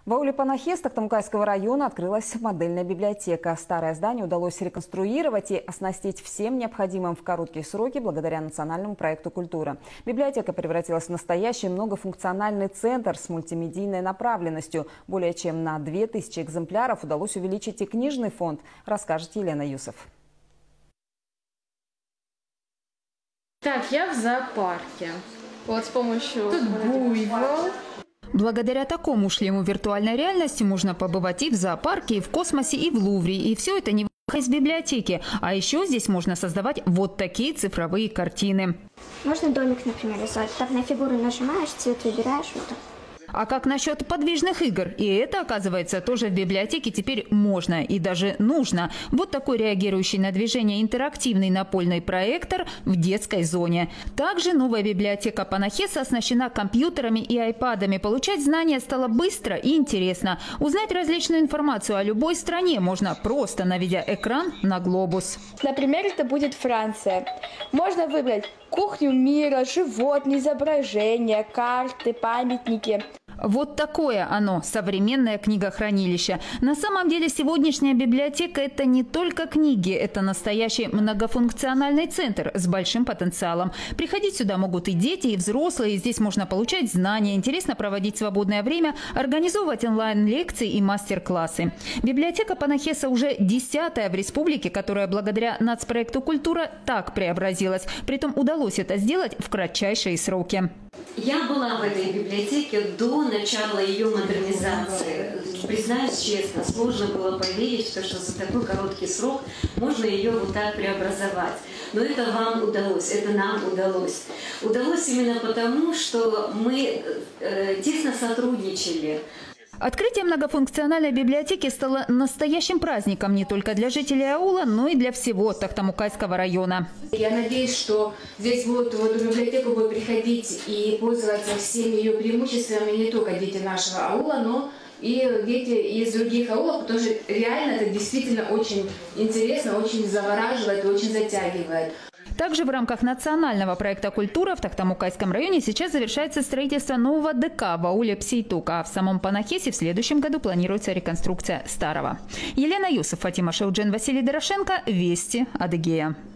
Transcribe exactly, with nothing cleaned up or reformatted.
В ауле Панахес Тохтамукайского района открылась модельная библиотека. Старое здание удалось реконструировать и оснастить всем необходимым в короткие сроки благодаря национальному проекту «Культура». Библиотека превратилась в настоящий многофункциональный центр с мультимедийной направленностью. Более чем на две тысячи экземпляров удалось увеличить и книжный фонд, расскажет Елена Юсов. Так, я в зоопарке. Вот с помощью... Тут буйвол. Благодаря такому шлему виртуальной реальности можно побывать и в зоопарке, и в космосе, и в Лувре. И все это не из библиотеки. А еще здесь можно создавать вот такие цифровые картины. Можно домик, например, рисовать. Так на фигуру нажимаешь, цвет выбираешь. Вот так. А как насчет подвижных игр? И это, оказывается, тоже в библиотеке теперь можно и даже нужно. Вот такой реагирующий на движение интерактивный напольный проектор в детской зоне. Также новая библиотека Панахеса оснащена компьютерами и айпадами. Получать знания стало быстро и интересно. Узнать различную информацию о любой стране можно, просто наведя экран на глобус. Например, это будет Франция. Можно выбрать кухню мира, животные, изображения, карты, памятники. Вот такое оно, современное книгохранилище. На самом деле сегодняшняя библиотека – это не только книги, это настоящий многофункциональный центр с большим потенциалом. Приходить сюда могут и дети, и взрослые. Здесь можно получать знания, интересно проводить свободное время, организовывать онлайн-лекции и мастер-классы. Библиотека Панахеса уже десятая в республике, которая благодаря нацпроекту «Культура» так преобразилась. Притом удалось это сделать в кратчайшие сроки. Я была в этой библиотеке до начала ее модернизации. Признаюсь честно, сложно было поверить, что за такой короткий срок можно ее вот так преобразовать. Но это вам удалось, это нам удалось. Удалось именно потому, что мы э, тесно сотрудничали. Открытие многофункциональной библиотеки стало настоящим праздником не только для жителей аула, но и для всего Тохтамукайского района. Я надеюсь, что здесь будут, в эту библиотеку будут приходить и пользоваться всеми ее преимуществами не только дети нашего аула, но и дети из других аулов, потому что реально это действительно очень интересно, очень завораживает и очень затягивает. Также в рамках национального проекта «Культура» в Тохтамукайском районе сейчас завершается строительство нового ДК в ауле Псейтук, а в самом Панахесе в следующем году планируется реконструкция старого. Елена Юсов, Фатима Шауджен, Василий Дорошенко. Вести. Адыгея.